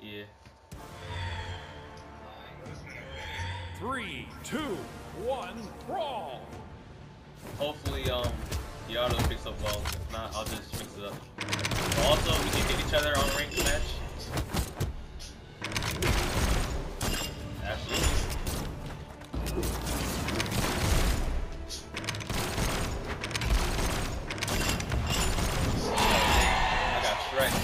Yeah. 3, 2, 1, brawl. Hopefully, the auto picks up well. If not, I'll just fix it up. Also, we can hit each other on a ranked match. Absolutely. I got Shrek.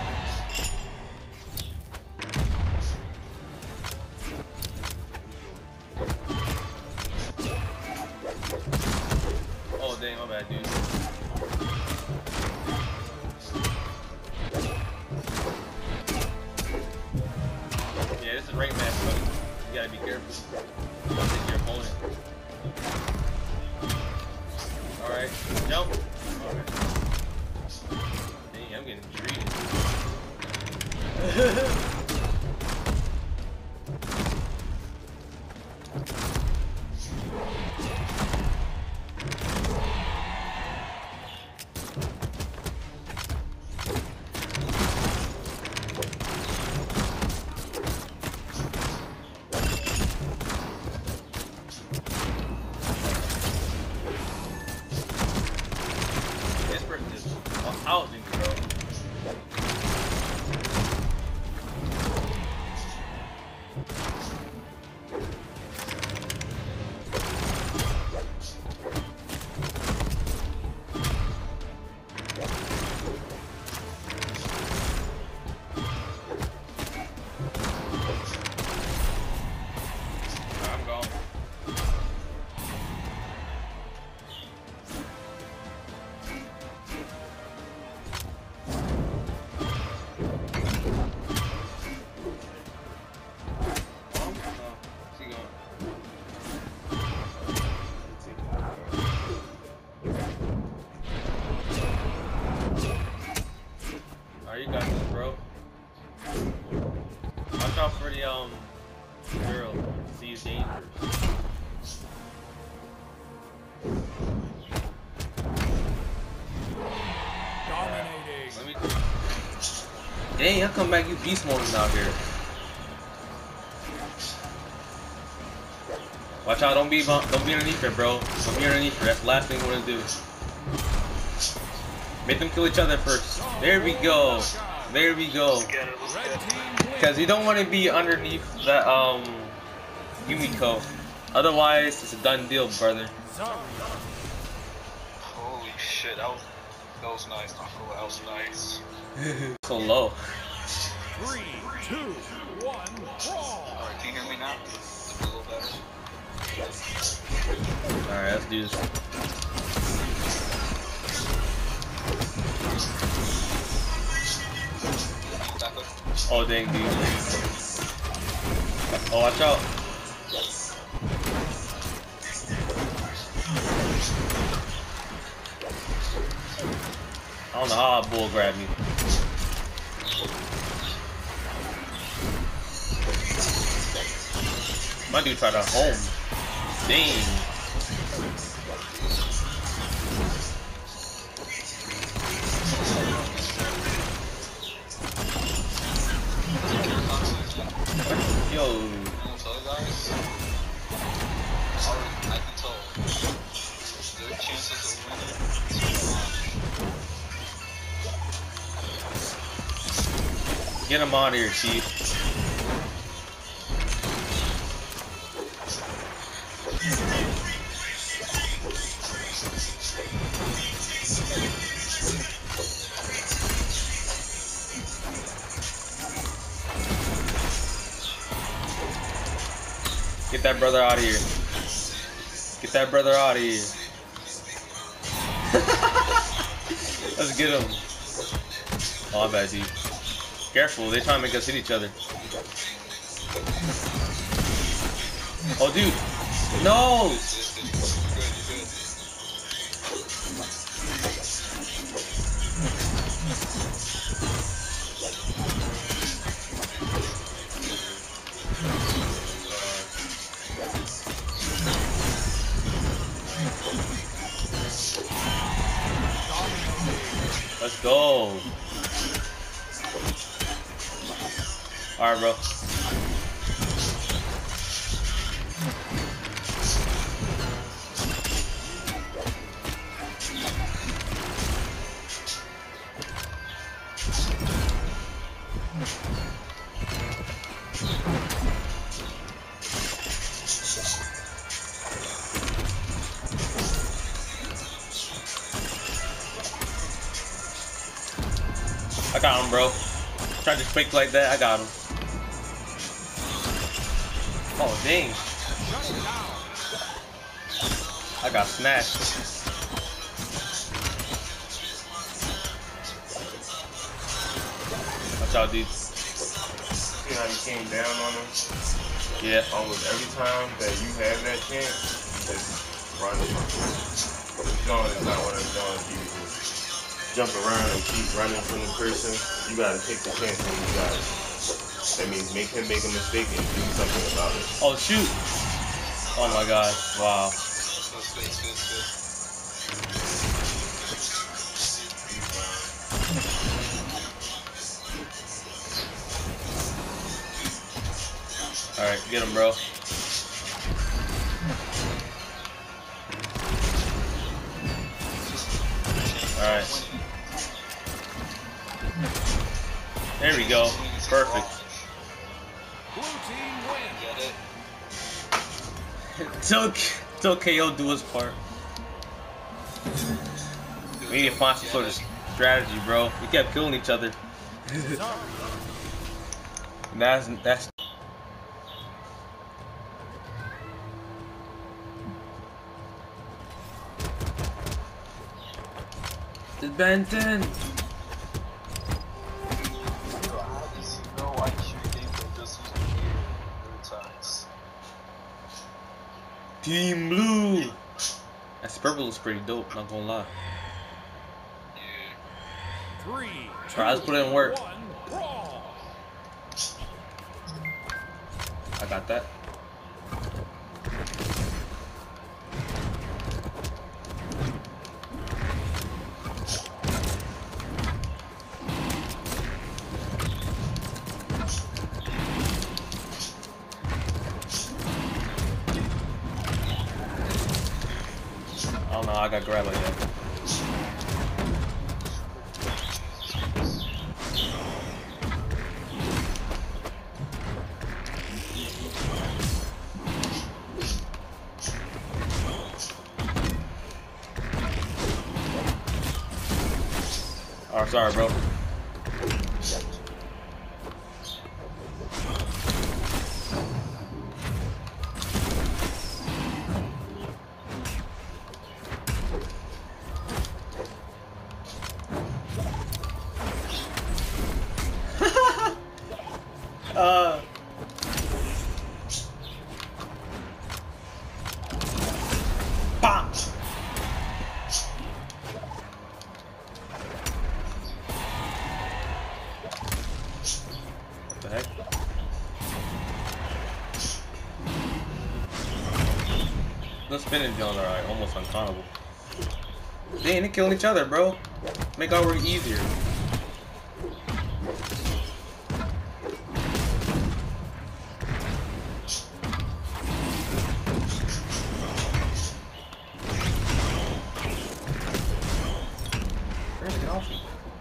Oh dang, my bad, dude. Yeah, this is ranked match, buddy. You gotta be careful. Hit your opponent. Alright, jump. Alright. Dang, I'm getting treated. This person is housing, bro. I'm gone. Alright, you got this, bro. Watch out for the girl. She's dangerous. Dominating. Let me. Dang, how come back you beast moding out here? Watch out! Don't be underneath her, bro. Don't be underneath her. That's the last thing you want to do. Make them kill each other first. There we go. There we go. Because you don't want to be underneath that Yumiko. Otherwise, it's a done deal, brother. Holy shit, that was nice, Uncle. That was nice. So low. 3, 2, 1, brawl. Alright, can you hear me now? It's a little better. Alright, let's do this. Oh dang, dude. Oh, watch out. I don't know how a bull grabbed me. My dude tried to home. Dang. Yo. I can tell. Their chances of winning. Get him out of here, Chief. Get that brother out of here. Get that brother out of here. Let's get him. Oh, my bad, dude. Careful, they trying to make us hit each other. Oh, dude. No! Let's go. Alright, bro. I got him, bro. Tried to fake like that. I got him. Oh, dang. I got smashed. Watch out, dude. See how you came down on him? Yeah. Almost every time that you have that chance, just run. John is not one of John's people. Jump around and keep running from the person. You gotta take the chance when you got it. That means make him make a mistake and do something about it. Oh, shoot. Oh my god. Wow. Alright, get him, bro. Alright. There we go. Perfect. Till KO do his part. We need to find some sort of strategy, bro. We kept killing each other. That's it's Ben 10. Team Blue. That purple is pretty dope, not gonna lie. Three, two, Alright, let's put it in work. one, brawl. I got that. I don't know, I got grabbed like that. Oh, sorry, bro. Bam! What the heck? Those spinning Jones are like almost uncountable. They ain't killing each other, bro. Make our work easier. Where's the off?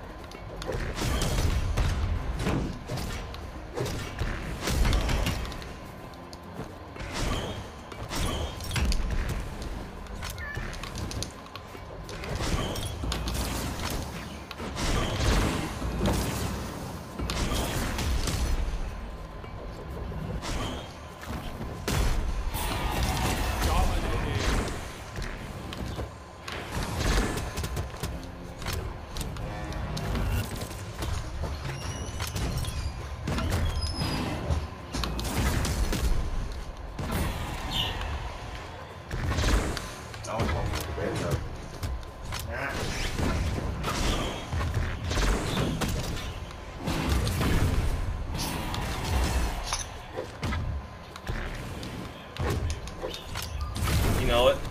You know what?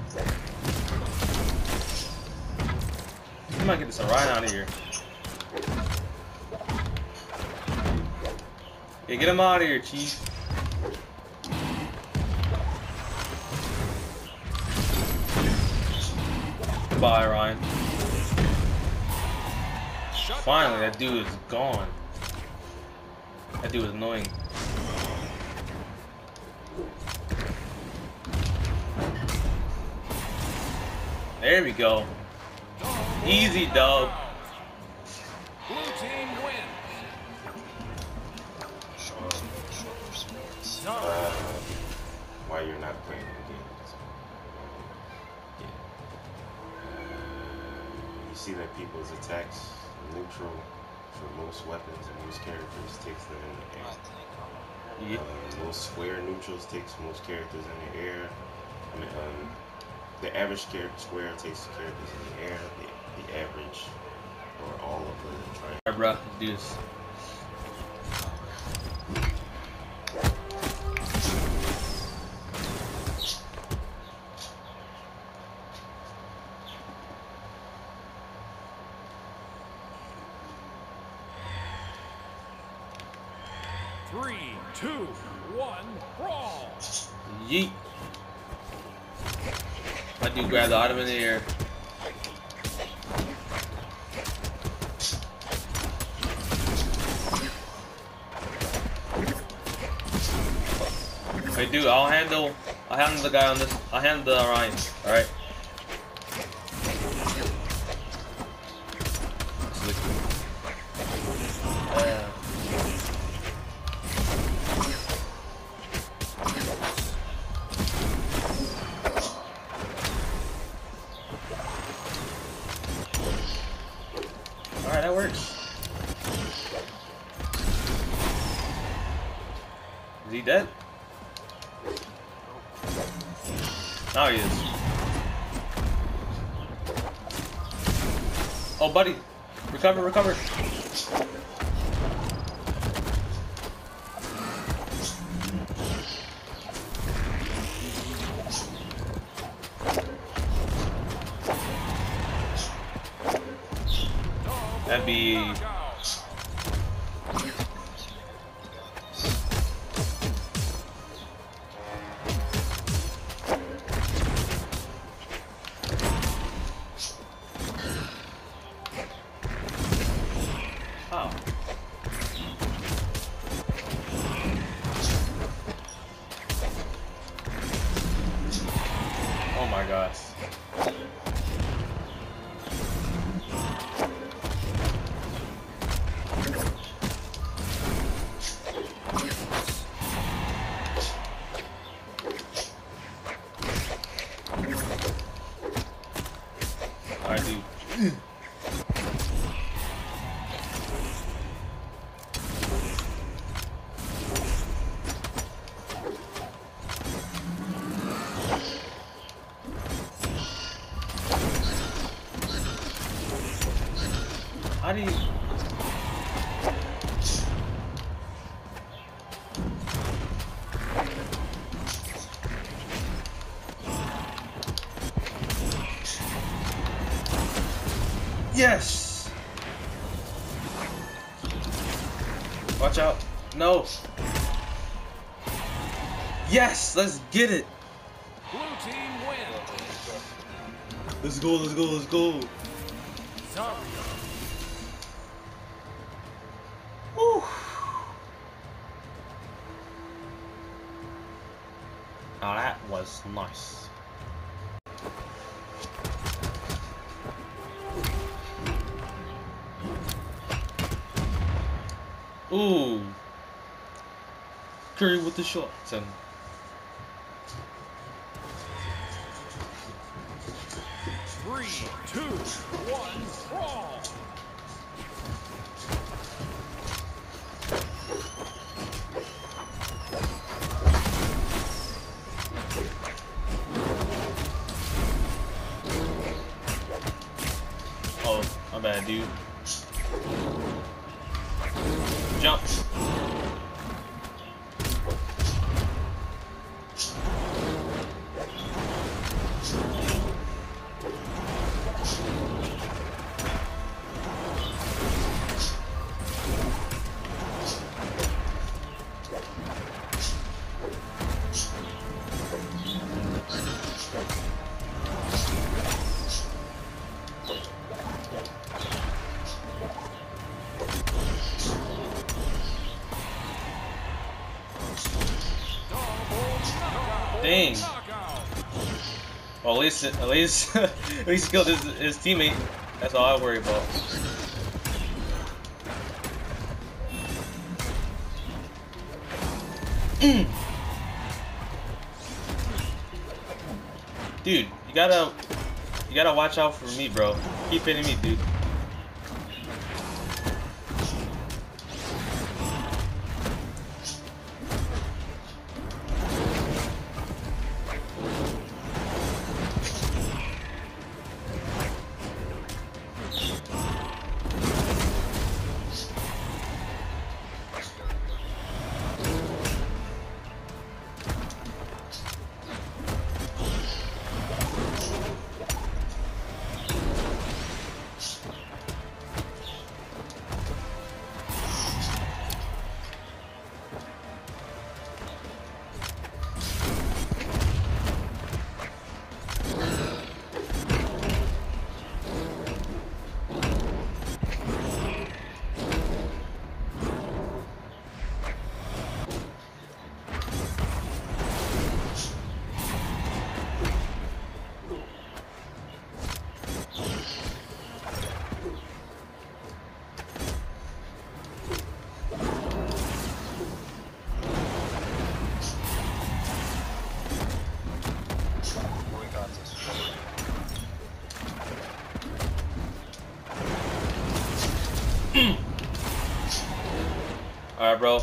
I might get this right out of here. Yeah, get him out of here, Chief. Goodbye, Ryan. Finally, that dude is gone. That dude is annoying. There we go. Easy dub. Blue team wins. Why you're not playing the game? Yeah. You see that people's attacks neutral for most weapons and most characters takes them in the air. Yeah. Most square neutrals takes most characters in the air. I mean, the average square takes characters in the air. The average, or all of them, trying. Alright, bro, let's do this. Three, two, one, brawl. Yeet. I do grab the item in the air. Hey, dude, I'll handle the guy on this. I'll handle the Orion. All right. Alright, that works. Is he dead? Now he is. Oh, buddy. Recover, recover. That'd be... Oh. Oh my gosh. Alright, dude. How do you... Yes! Watch out. No. Yes! Let's get it! Blue team wins. Let's go, let's go, let's go! Zarya. Whew. Now that was nice. Ooh. Curry with the shots and 3, 2, 1, brawl. oh, my bad, dude. Jump. Dang. Knockout. Well, at least he killed his teammate. That's all I worry about. Dude, you gotta watch out for me, bro. Keep hitting me, dude. We got this. Alright, bro.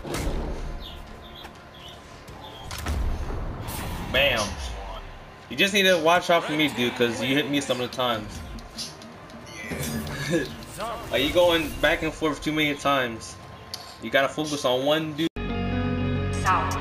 Bam. You just need to watch out for me, dude, because you hit me some of the times. Like, you going back and forth too many times. You gotta focus on one dude. South.